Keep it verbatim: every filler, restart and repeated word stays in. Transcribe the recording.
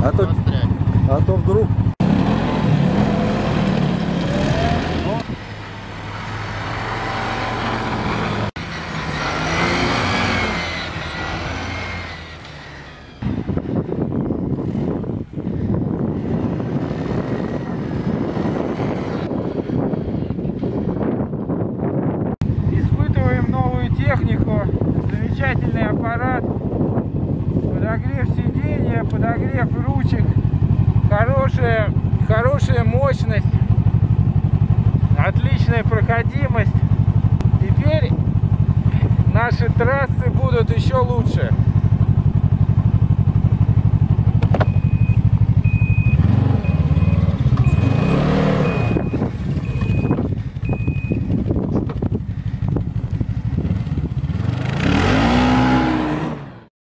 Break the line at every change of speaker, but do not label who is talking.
А то, а то вдруг...
Испытываем новую технику. Замечательный аппарат. Подогрев сиденья, подогрев ручек. Хорошая, хорошая мощность. Отличная проходимость. Теперь наши трассы будут еще лучше.